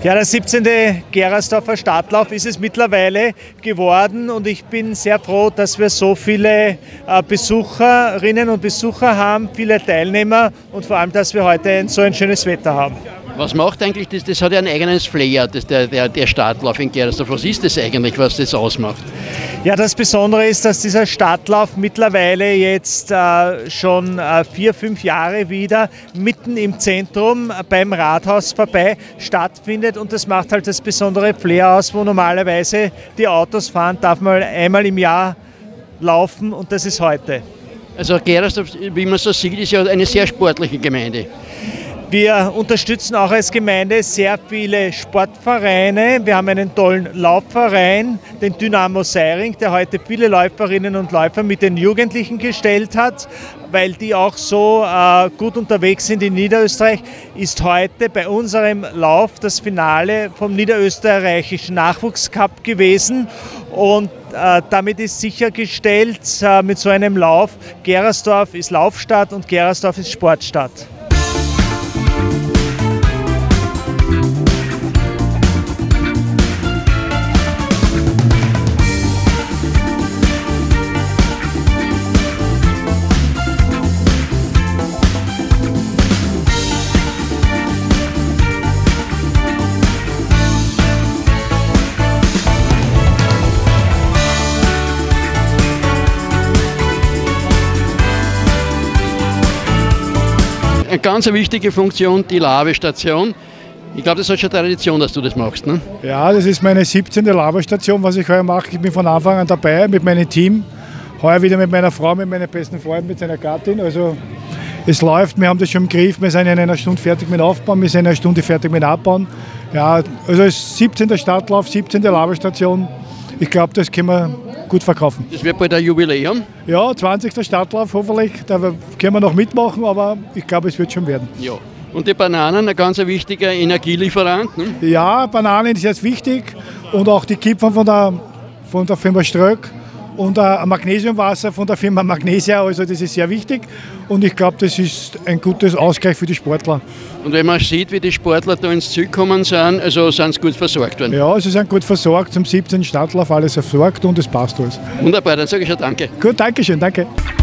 Ja, der 17. Gerersdorfer Stadtlauf ist es mittlerweile geworden und ich bin sehr froh, dass wir so viele Besucherinnen und Besucher haben, viele Teilnehmer und vor allem, dass wir heute so ein schönes Wetter haben. Was macht eigentlich das? Das hat ja ein eigenes Flair, der Stadtlauf in Gerersdorf. Was ist das eigentlich, was das ausmacht? Ja, das Besondere ist, dass dieser Stadtlauf mittlerweile jetzt schon 4-5 Jahre wieder mitten im Zentrum beim Rathaus vorbei stattfindet und das macht halt das besondere Flair aus, wo normalerweise die Autos fahren, darf man einmal im Jahr laufen und das ist heute. Also Gerersdorf, wie man so sieht, ist ja eine sehr sportliche Gemeinde. Wir unterstützen auch als Gemeinde sehr viele Sportvereine. Wir haben einen tollen Laufverein, den Dynamo Seiring, der heute viele Läuferinnen und Läufer mit den Jugendlichen gestellt hat. Weil die auch so gut unterwegs sind in Niederösterreich, ist heute bei unserem Lauf das Finale vom Niederösterreichischen Nachwuchscup gewesen. Und damit ist sichergestellt, mit so einem Lauf, Gerersdorf ist Laufstadt und Gerersdorf ist Sportstadt. Eine ganz wichtige Funktion, die Lavestation. Ich glaube, das hat schon Tradition, dass du das machst, ne? Ja, das ist meine 17. Lavestation, was ich heuer mache. Ich bin von Anfang an dabei mit meinem Team. Heuer wieder mit meiner Frau, mit meiner besten Freundin, mit seiner Gattin. Also es läuft, wir haben das schon im Griff. Wir sind in einer Stunde fertig mit Aufbauen, wir sind in einer Stunde fertig mit Abbauen. Ja, also es ist 17. Stadtlauf, 17. Lavestation. Ich glaube, das können wir gut verkaufen. Das wird bald ein Jubiläum? Ja, 20. Stadtlauf hoffentlich. Da können wir noch mitmachen, aber ich glaube, es wird schon werden. Ja. Und die Bananen, ein ganz wichtiger Energielieferant. Ne? Ja, Bananen ist jetzt wichtig und auch die Kipferl von der Firma Ströck und ein Magnesiumwasser von der Firma Magnesia, also das ist sehr wichtig und ich glaube, das ist ein gutes Ausgleich für die Sportler. Und wenn man sieht, wie die Sportler da ins Ziel gekommen sind, also sind sie gut versorgt worden? Ja, sie sind gut versorgt, zum 17. Stadtlauf alles versorgt und es passt alles. Wunderbar, dann sage ich schon danke. Gut, danke schön, danke.